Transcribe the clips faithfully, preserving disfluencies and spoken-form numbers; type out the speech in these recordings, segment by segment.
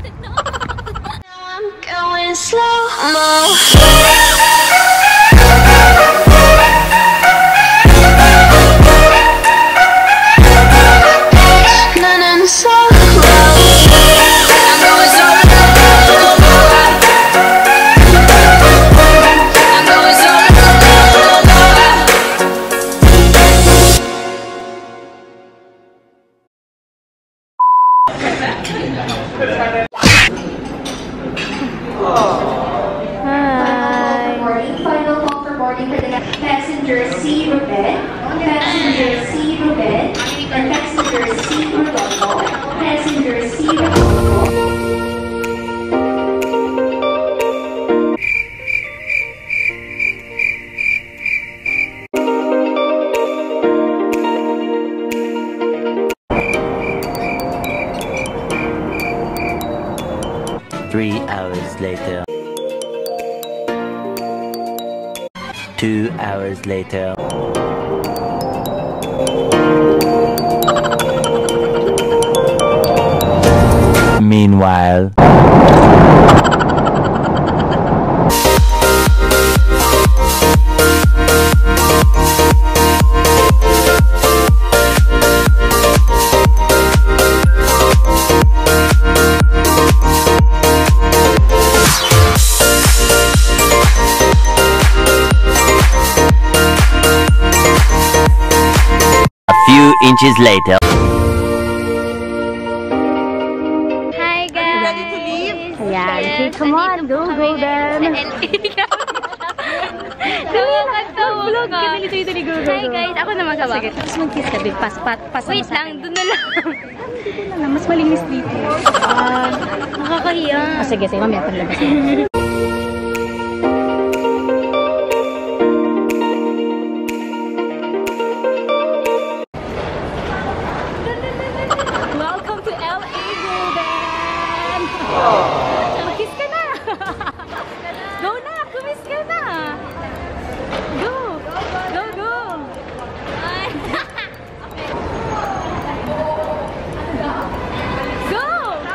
I'm going slow-mo. Passenger C. Ruben, passenger C. Ruben, and passenger C. Rodolfo, passenger C. Rodolfo. Three hours later. Two hours later. Meanwhile. Few inches later. Hi guys! Ready to leave? Ayan. Okay, come on, go, go then. Vlog kami nito ito ni Google. Hi guys, ako naman ka ba? Sige, tapos mag-kiss ka, babe. Pas, pas, pas Wait lang, dun na lang. Dito na lang, mas malinis dito. Ah, nakakahiya. Oh, sige, sige, mamaya paglabas. Welcome to L A, Golden! Mag-kiss ka na! Go na! Kumiss ka na! Go! Go, go! Go!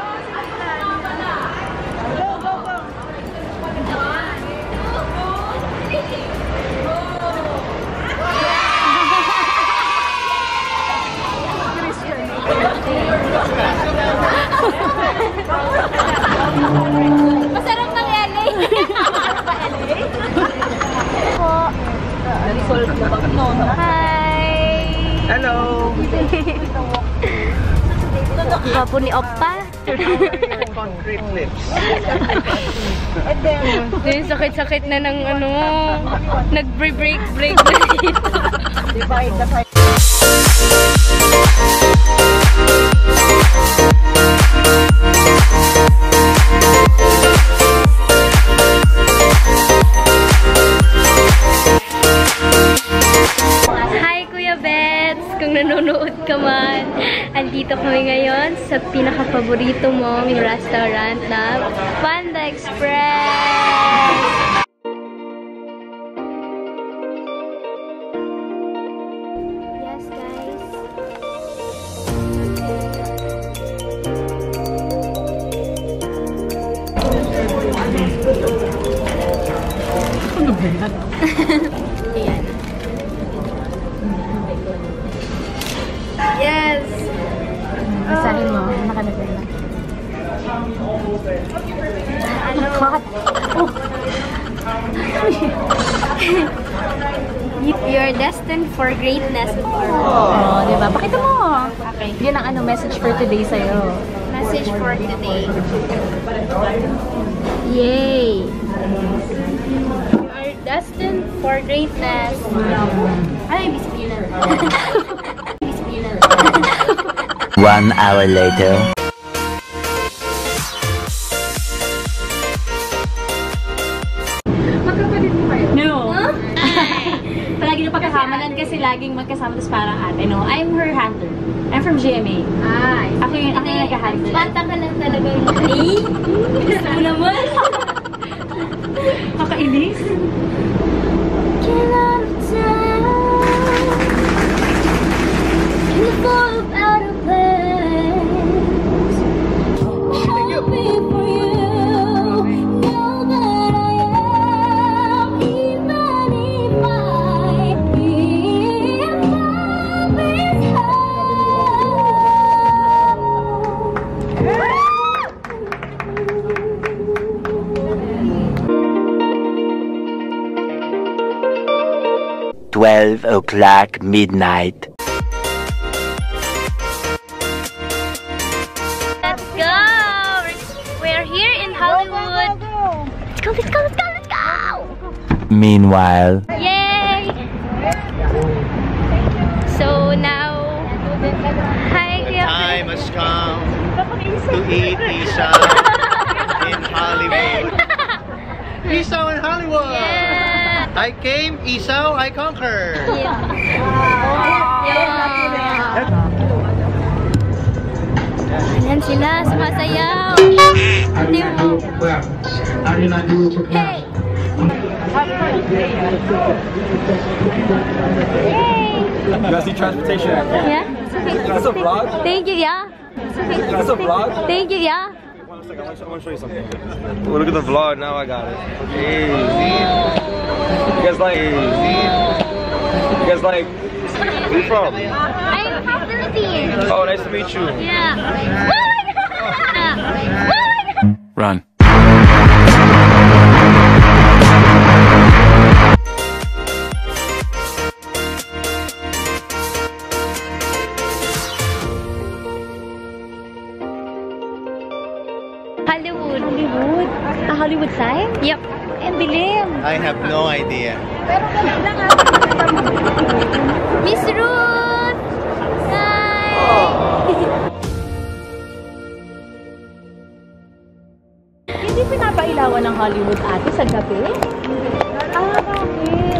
Masarap ng L A. Hi! Hello! Kapo ni Oppa. Concrete lips. Yung sakit-sakit na ng ano, nag-break-break-break na dito. Hi Kuya Bets! Kung nanonood ka man, andito kami ngayon sa pinaka-paborito mong restaurant na Panda Express! Yes guys! Ano ba yan? Ayan. Yes! Basahin mo, nakalagay na. Ano? Cut! Oh! You're destined for greatness. Oh, diba? Pakita mo! Okay. Yun ang ano, message for today sa'yo. Message for today. Yay! You are destined for greatness. Ay, bisipin na. Bisipin na. One hour later. Magkapalit mo kayo? No! Huh? Palagi na pagkakamalan kasi laging magkasama, tapos parang ate, no? I'm her handler. I'm from G M A. Ay. Ako yung, ako yung nagka-handle. Bata ka lang talaga yung ay. Gusto mo naman. Kakainis? Cannot tell. In the fall of out of place. Hold me twelve o'clock midnight. Let's go! We're here in Hollywood. Let's go, let's go, let's go, let's go! Meanwhile, Yay! So now, hi, The Kuya. time has come to eat isaw in Hollywood. Isaw in Hollywood! Yeah. I came, isaw, I conquer! Yeah. Ayan sila, sumasayaw. Hindi mo. Hey! You guys need transportation? Yeah? That's a vlog? Thank you, yeah. That's a vlog? Thank you, yeah. One second, I want to show you something. Well, look at the vlog, now I got it. Hey, you guys like, you guys like, where you from? I'm from Philippines. Oh, nice to meet you. Yeah. Oh my God! Oh my God! run. Hollywood. Hollywood? A Hollywood sign? Yep. Ang dilim. I have no idea. Miss Ruth! Hi! Hindi pinapailawan ng Hollywood ate sa gabi? Ah, bakit?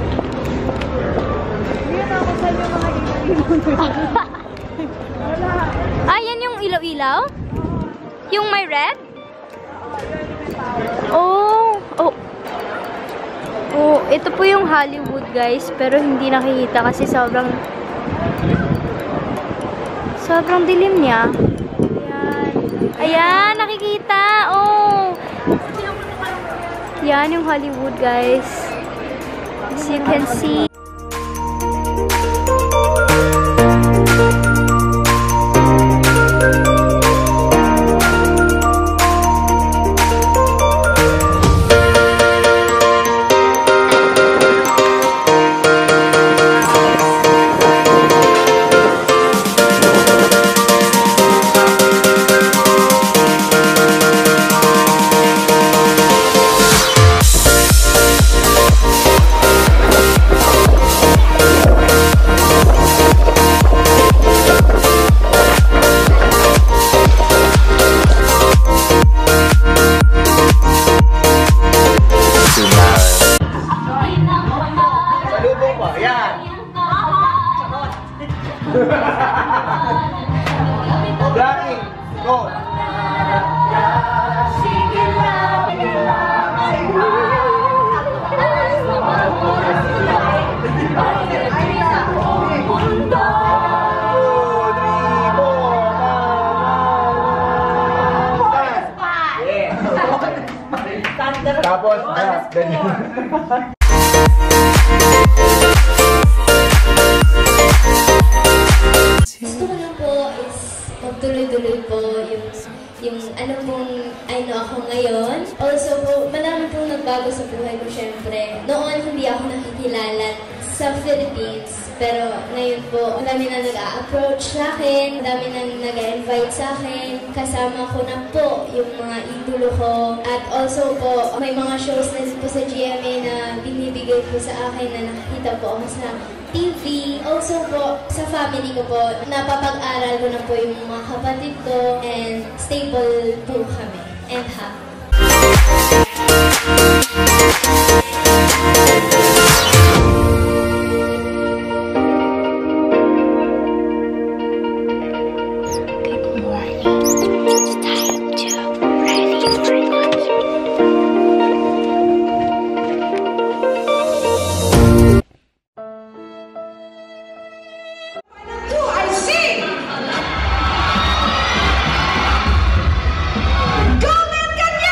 Hindi na ako sa yung mga ilaw. Ah, yan yung ilaw-ilaw? Yung may red? Oh, oh. Oh, ito po yung Hollywood, guys, pero hindi nakikita kasi sobrang sobrang dilim niya. Ayan. Ayan, nakikita. Oh. Yan yung Hollywood, guys. As you can see. Blacking, go! Tapos, ah, ganyan. Gusto ko lang po is magtuloy-tuloy po yung, yung ano pong ano ako ngayon. Also po, marami pong nagbago sa buhay ko syempre. Noon hindi ako nakikilala sa Philippines. Pero ngayon po, marami na nag-a-approach sa akin, marami na nag-a-invite sa akin. Kasama ko na po yung mga idolo ko. At also po, may mga shows na po sa G M A na binibigay po sa akin na nakikita po ako sa T V. Also po, sa family ko po, napapag-aral ko na po yung mga kapatid ko and stable po kami and happy. Golden Canyon!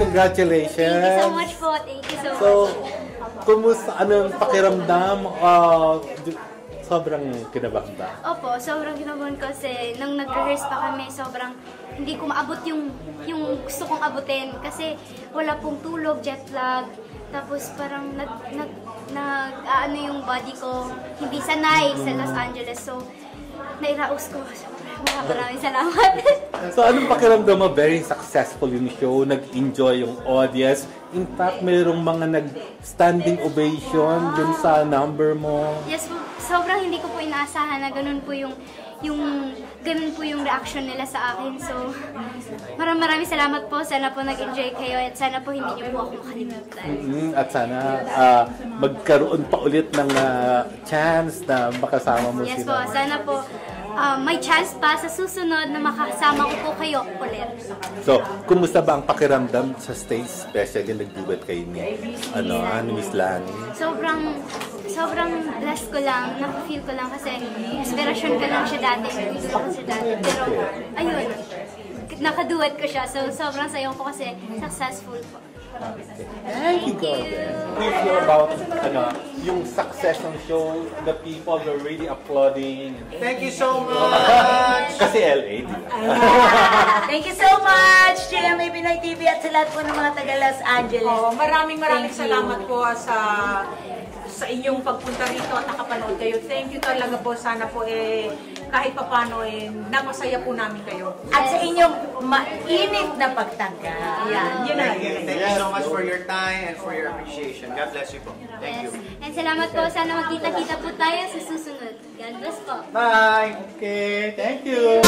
congratulations. Thank you so much po. Thank you so, So, much. kumusta, anong pakiramdam? Uh, sobrang kinabahan ba? Opo, sobrang kinabahan ko kasi nung nag-rehearse pa kami, sobrang hindi ko maabot yung, yung gusto kong abutin kasi wala pong tulog, jet lag. Tapos parang nag, nag, nag ano yung body ko, hindi sanay sa Los Angeles. So, nairaos ko. Maraming salamat. So, anong pakiramdam mo? Very successful yung show. Nag-enjoy yung audience. In fact, mayroong mga nag-standing ovation dun sa number mo. Yes po, sobrang hindi ko po inaasahan na ganun po yung yung ganun po yung reaction nila sa akin. So, maraming maraming salamat po. Sana po nag-enjoy kayo at sana po hindi niyo po ako makalimutan. Mm-hmm. At sana uh, magkaroon pa ulit ng uh, chance na makasama mo yes sila. Yes po, sana po uh, may chance pa sa susunod na makasama ko po kayo ulit. So, kumusta ba ang pakiramdam sa stage, especially nag-duet kayo ni, ano, ni Miss Lani? Sobrang, sobrang blessed ko lang, na-feel ko lang kasi inspirasyon ko lang siya dati, nag-duet ko siya dati. Pero, ayun, nakaduet ko siya. So, sobrang sayo ko kasi successful po. Thank you, Gordon. We feel about ano, yung success ng show, the people were really applauding. Thank you so much! Kasi L A, di ba? Thank you so much, J M A Pinoy T V at sa lahat po ng mga taga Los Angeles. Oh, maraming maraming salamat po sa sa inyong pagpunta rito at nakapanood kayo. Thank you talaga po. Sana po eh kahit papano eh napasaya po namin kayo. At sa inyong mainit na pagtanggap. Yan, yun na. Thank you. Thank you so much for your time and for your appreciation. God bless you po. Thank you. And salamat po. Sana magkita-kita po tayo sa susunod. God bless po. Bye! Okay, thank you!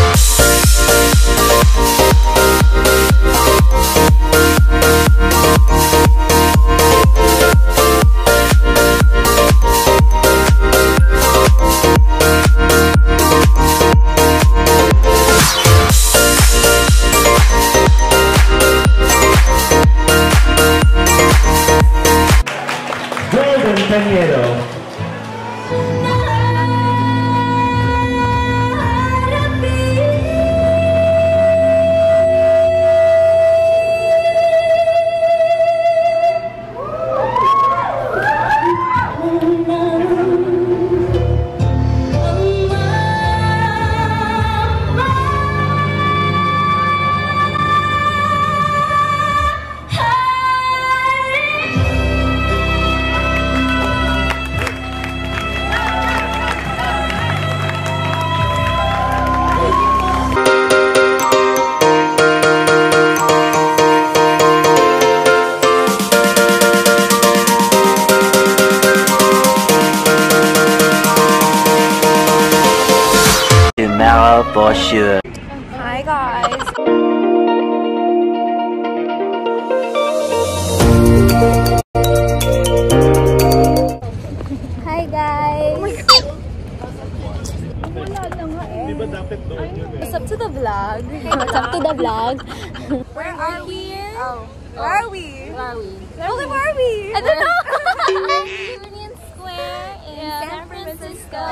Golden Tanero. Tomorrow for sure. Hi guys. Hi guys. What's up to the vlog? What's up to the vlog? Where are we? Oh. Where are we? Where are we? Well, where are we? I don't know. Union Square in San Francisco.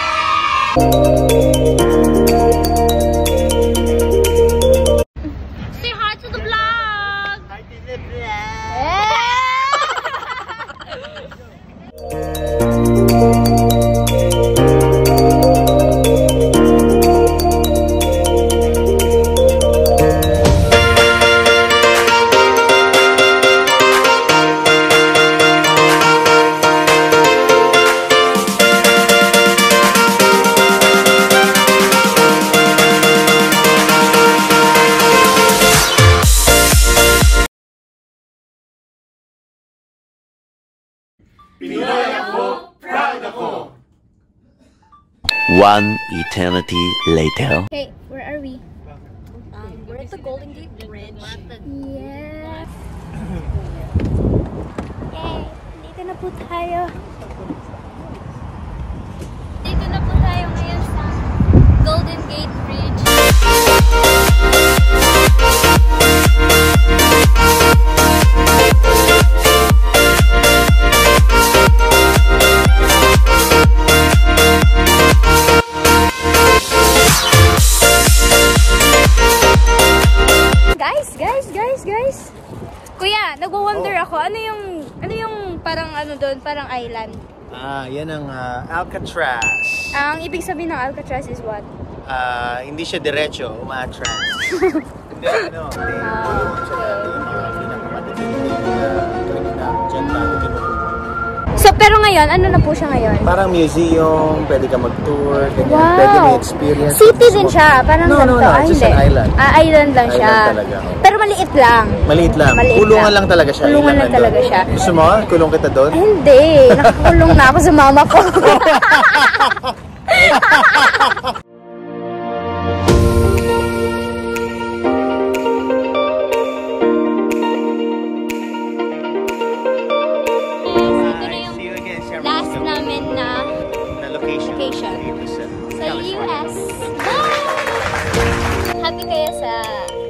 Say hi to the vlog. Hi to the vlog. One eternity later. Hey, where are we? Um, we're at the Golden Gate Bridge. Yes. Yay! Dito na po tayo. Dito na po tayo ngayon sa Golden Gate Bridge. Guys, guys, guys, guys. na-wonder ako, ano yung, ano yung parang ano doon, parang island? Ah, yan ang uh, Alcatraz. Ang ibig sabihin ng Alcatraz is what? Ah, hindi siya diretso, umatras. Hindi, ano, hindi. Tulungan siya dati yung mga pinakamadaliling na kriminal. Diyan tayo kinukuha. So, pero ngayon, ano na po siya ngayon? Parang museum, pwede ka mag-tour, ganyan. Wow. Pwede may experience. City din siya, parang No, no, ganito. no, Ah, it's just hindi. an island. Ah, island lang siya. Island talaga. Pero maliit lang. Maliit lang. Maliit Kulungan lang. lang talaga siya. Kulungan Ilan lang nandun? talaga siya. Gusto mo? Kulong kita doon? Ay, hindi. Nakakulong na ako sa mama ko. See you again, San Last Francisco. namin na The location. location. Dito sa sa U California. S. Happy kayo sa